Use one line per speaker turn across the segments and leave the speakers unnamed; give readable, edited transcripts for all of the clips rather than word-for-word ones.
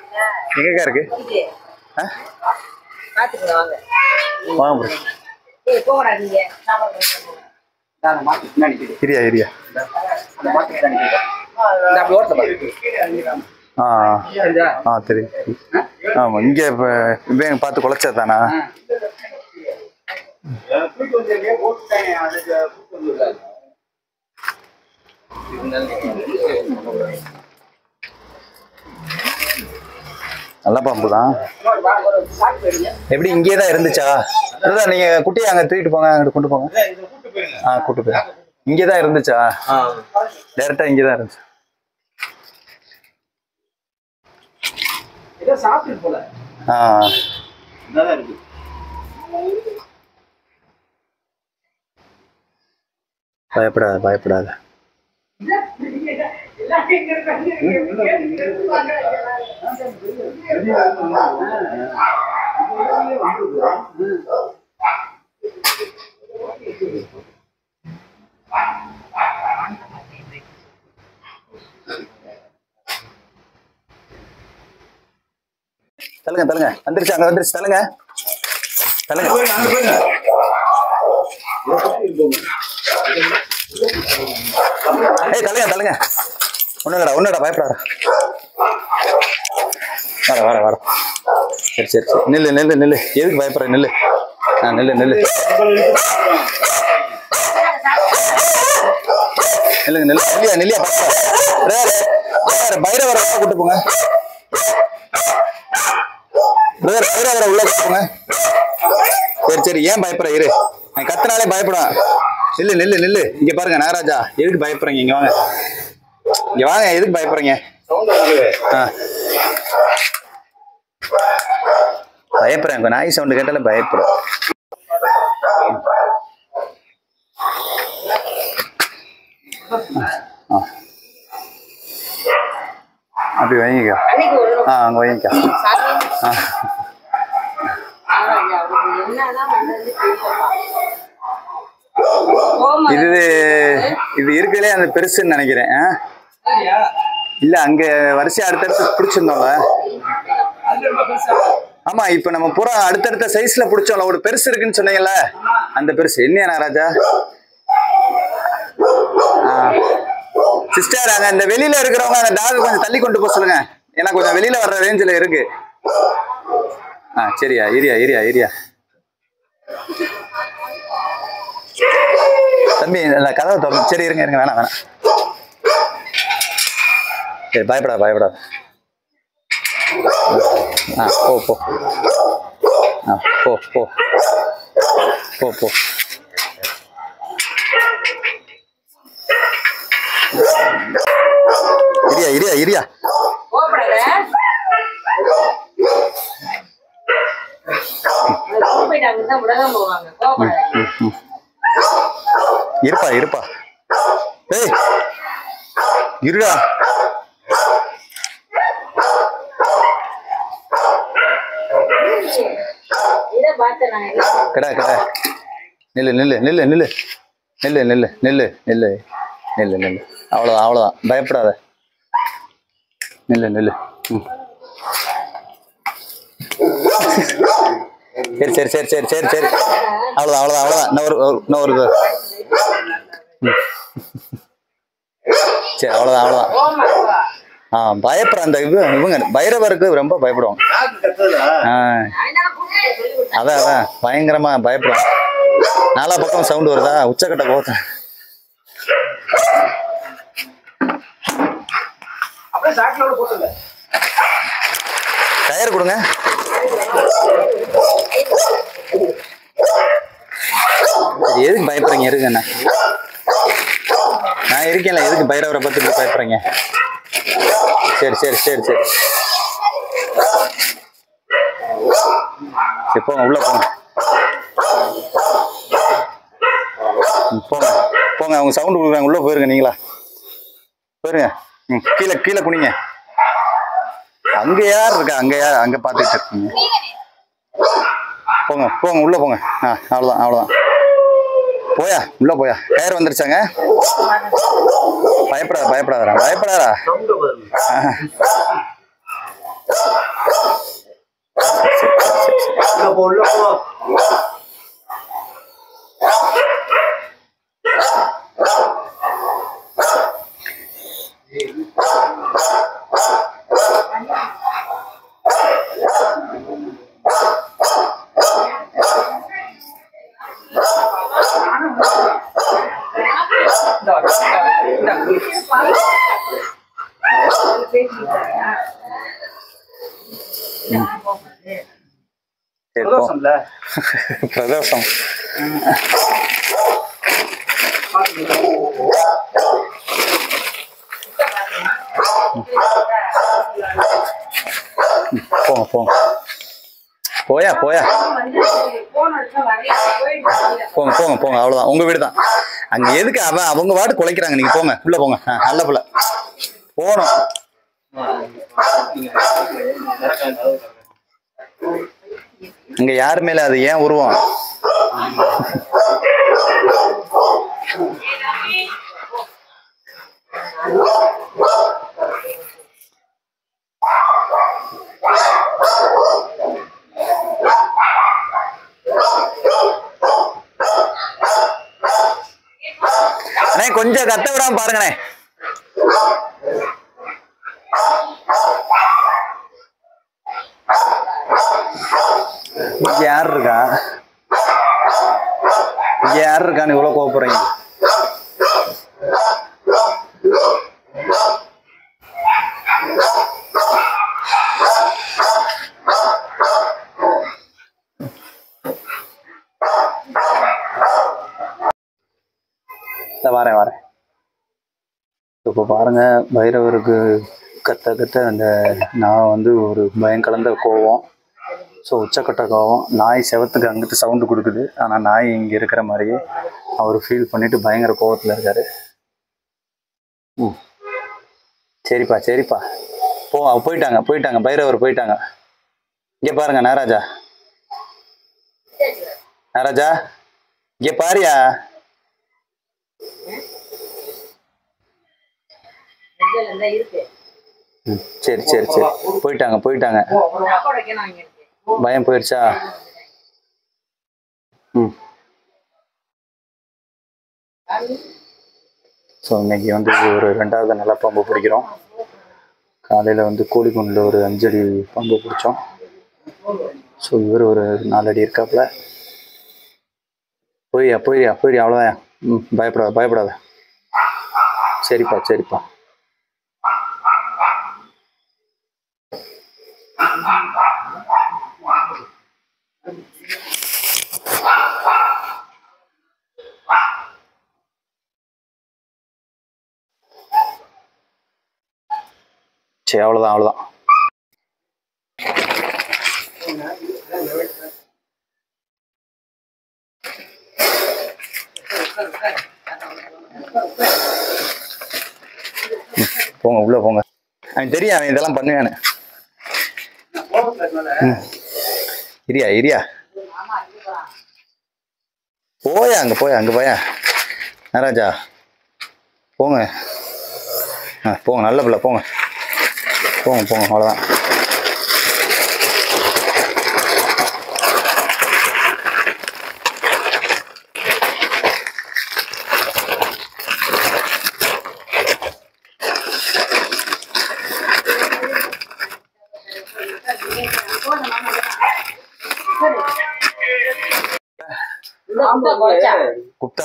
எங்கக்கா இருக்கு? வாங்க இரியா இரியா. தெரியும். ஆமாம், இங்கே இப்போ பார்த்து குலைச்சா தானா? நல்ல பாம்பு தான். எப்படி இங்கே தான் இருந்துச்சா? அதுதான் நீங்க குட்டியை அங்கே தூக்கிட்டு போங்க, அங்கிட்டு கொண்டு போங்க. கூட்டு போய் இங்கே தான் இருந்துச்சா? டைரக்டா இங்கே தான் இருந்துச்சு. பயப்படாத பயப்படாத. தள்ளுங்க தள்ளுங்க. வந்துருச்சு, அங்க வந்துருச்சு. தள்ளுங்க தள்ளுங்க. ஏய் தள்ளுங்க தள்ளுங்க. ஒண்ணுடா ஒண்ணுடா, பயப்படாத. வர வர வர. சரி சரி சரி. நில்லு நில்லு நில்லு. எதுக்கு பயப்படுற? நில்லு. நில்லு நில்லு நில்லுங்க நில்லு. நில்லியா நில்லியா. பைரவரை கூட்டு போங்க. பைரவரை உள்ள கூட்டு போங்க. சரி சரி. ஏன் பயப்படுற? இரு, நான் கத்துனாலே பயப்படும். நில்லு நில்லு நில்லு. இங்க பாருங்க நாகராஜா, எதுக்கு பயப்படுறீங்க? இங்க வாங்க இங்க வாங்க. எதுக்கு பயப்படுறீங்க? பயப்படுறேன். நாய் சவுண்டு கேட்டாலே பயப்படும். அப்படி வைங்க. அங்க வைங்க. இது இது இருக்கலே அந்த பெருசுன்னு நினைக்கிறேன். இல்ல அங்க வரிசை அடுத்தடுத்து பிடிச்சிருந்தோம்ல. ஆமா, இப்ப நம்ம பூரா அடுத்தடுத்த சைஸ்ல பிடிச்சோம்ல. ஒரு பெருசு இருக்குன்னு சொன்னீங்கல்ல, அந்த பெருசு என்னையா ராஜா? சிஸ்டர், அங்க இந்த வெளியில இருக்கிறவங்க அந்த டாக் கொஞ்சம் தள்ளி கொண்டு போக சொல்லுங்க. ஏன்னா கொஞ்சம் வெளியில வர்ற ரேஞ்சில இருக்கு. சரியா? Area area area. தம்பி கதவை திறந்து. சரி இருங்க இருங்க. வேணாம் வேணாம். சரி பயப்படாத பயப்படாத. போ போ. போ போ போ போ. இரியா இரியா இரியா. இருப்பா இருப்பா. ஏய் இருடா. கடா கடா. நில்லு நில்லு நில்லு நில்லு நில்லு நில்லு நில்லு நில்லு நில்லு நில்லு. அவ்வளோதான் அவ்வளோதான். பயப்படாத. நில்லு நில்லு. சரி சரி சரி சரி சரி சரி. அவ்வளோதான் அவ்வளோதான் அவ்வளோதான். இன்னொரு சரி அவ்வளோதான் அவ்வளோதான். பயப்படுற அந்த இவங்க பைரவருக்கு ரொம்ப பயப்படுவாங்க. அதான் அதான் பயங்கரமா பயப்படுவாங்க. நாலா பக்கம் சவுண்ட் வருதா? உச்சக்கட்ட கோத்த. டயர் கொடுங்க. எதுக்கு பயப்படுறீங்க? இருக்குண்ணா நான் இருக்கேன்ல. எதுக்கு பைரவரை பத்தி பயப்படுறீங்க? சரி சரி சரி சரி. போங்க உள்ள போங்க. போங்க போங்க. அவங்க சவுண்ட் கொடுக்குறாங்க. உள்ள போயிருங்க. நீங்களா போயிருங்க. கீழே கீழே குனிங்க. அங்க யார் இருக்கா? அங்க யார்? அங்க பாத்துட்டு இருக்கீங்க. போங்க போங்க உள்ள போங்க. அவ்வளவுதான் அவ்வளவுதான். போயா உள்ள போயா. டயர் வந்துருச்சாங்க. பயப்படாத பயப்படாதா பயப்படாதா. பிரதோஷம் போங்க போங்க போயா போயா போங்க போங்க போங்க அவ்வளவுதான் உங்க வீடு தான் அங்க எதுக்கு அவங்க வாட்டு குலைக்கிறாங்க நீங்க போங்க உள்ள போங்க நல்ல புள்ள போகணும் இங்க யாரு மேல அது ஏன் உருவம் கொஞ்சம் கத்த விடாம பாருங்கண்ணே யார் இருக்கா யார் இருக்கான்னு இவ்வளவு கோவப்படுறீங்க வரேன் வரேன் இப்போ பாருங்க பைரவருக்கு கத்த கத்த அந்த நான் வந்து ஒரு பயம் கலந்த கோவம் ஸோ உச்சக்கட்ட கோவம் நாய் செவத்துக்கு அங்கிட்டு சவுண்டு கொடுக்குது ஆனால் நாய் இங்கே இருக்கிற மாதிரியே அவர் ஃபீல் பண்ணிட்டு பயங்கர கோவத்தில் இருக்காரு சரிப்பா சரிப்பா போயிட்டாங்க போயிட்டாங்க பைரவர் போயிட்டாங்க இங்கே பாருங்க நாராஜா நாராஜா இங்கே பாரியா சரி சரி சரி போயிட்டாங்க போயிட்டாங்க பயம் போயிடுச்சா ஸோ இன்னைக்கு வந்து ஒரு 2வது நல்ல பாம்பு பிடிக்கிறோம் காலையில் வந்து கோழிக்குண்டில் ஒரு 5 அடி பாம்பு பிடிச்சோம் ஸோ இவர் ஒரு 4 அடி இருக்காப்புல போய்யா போய்யா போய்யா அவ்வளோதான் பயப்படாத பயப்படாத சரிப்பா சரிப்பா சரி அவ்வளோதான் அவ்வளோதான் போங்க உள்ள போங்க அவன் தெரியும் அவன் இதெல்லாம் பண்ணுவானு இரியா இரியா போயா அங்க போயா நாராஜா போங்க போங்க நல்ல பிள்ளை போங்க போங்க போங்க அவ்வளோதான் குப்தா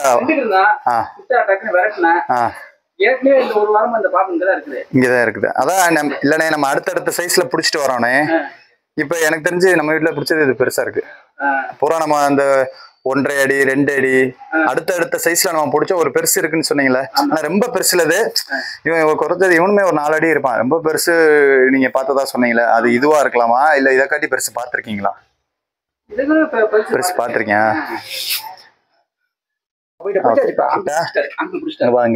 இங்கதான் இருக்குது அதான் இல்லண்ணே நம்ம அடுத்தடுத்த சைஸ்ல புடிச்சிட்டு வரோண்ணே இப்ப எனக்கு தெரிஞ்சு நம்ம வீட்டுல பிடிச்சது இது பெருசா இருக்கு பூரா நம்ம அந்த 1.5 அடி 2 அடி அடுத்த சைஸ்ல நம்ம பிடிச்ச ஒரு பெருசு இருக்குன்னு சொன்னீங்களே ஆனா ரொம்ப பெருசுல இது இவன் குறைஞ்சது இவனுமே ஒரு 4 அடி இருப்பான் ரொம்ப பெருசு நீங்க பார்த்ததா சொன்னீங்களே அது இதுவா இருக்கலாமா இல்ல இதை காட்டி பெருசு பார்த்திருக்கீங்களா பெருசு பார்த்திருக்கேன் இங்க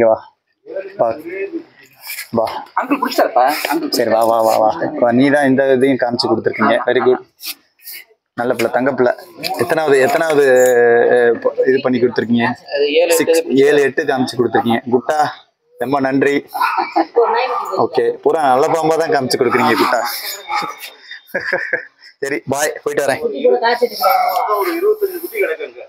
வா சரி வா வா வா வா நீதான் இந்த இதையும் காமிச்சு கொடுத்துருக்கீங்க வெரி குட் நல்ல பிள்ளை தங்க பிள்ளை எத்தனாவது இது பண்ணி கொடுத்துருக்கீங்க 7 8 காமிச்சு கொடுத்துருக்கீங்க குட்டா ரொம்ப நன்றி ஓகே பூரா நல்ல பாம்பா தான் காமிச்சு கொடுக்குறீங்க குட்டா சரி பாய், போயிட்டு வரேன்.
குட்டி கூட காய்ச்சிட்டு
ஒரு 25 குட்டி கிடக்குங்க.